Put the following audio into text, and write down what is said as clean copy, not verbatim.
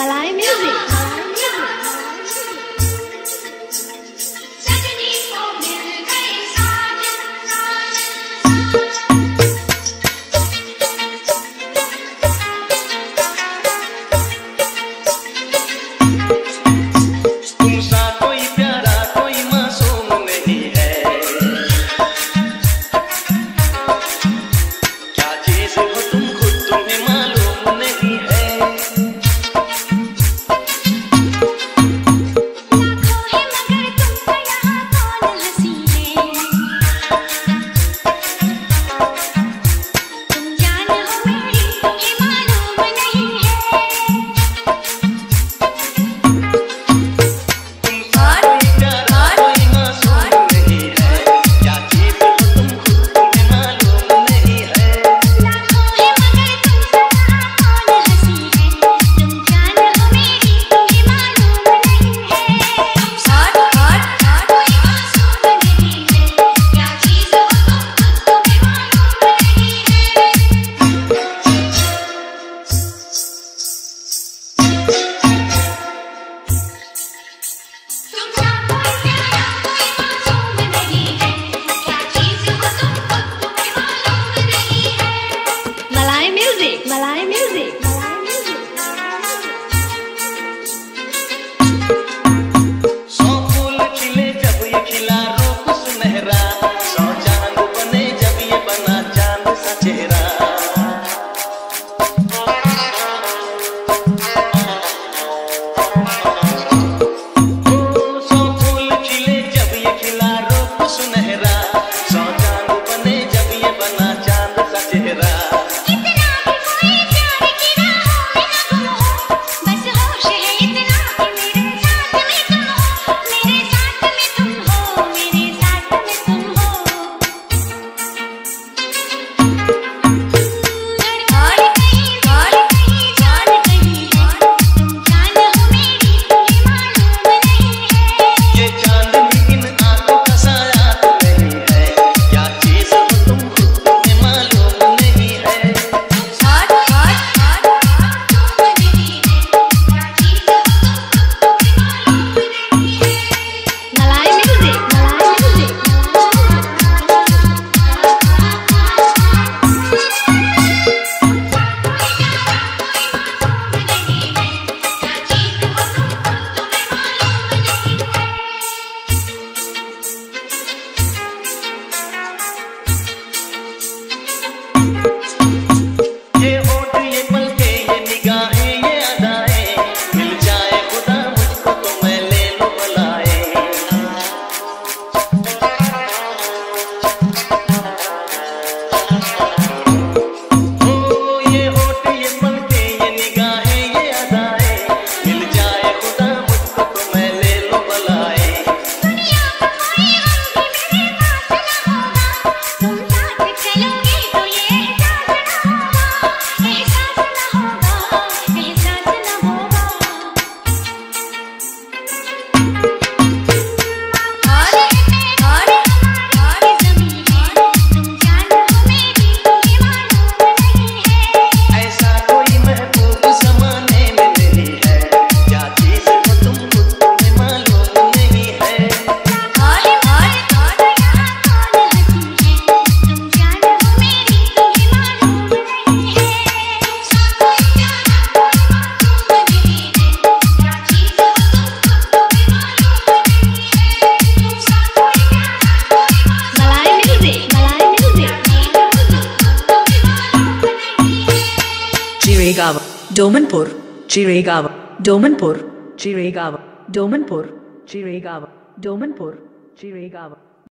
Malay music. Malay music. सौ फूल खिले जब ये खिला रूप सुनहरा, सौ चांद बने जब ये बना चांद सा चेहरा। सौ फूल खिले जब ये खिला रूप सुनहरा, सौ चांद बने जब ये बना चांद सा चेहरा। Domanpur, Chiregawa, Domanpur, Chiregawa, Domanpur, Chiregawa, Domanpur, Chiregawa.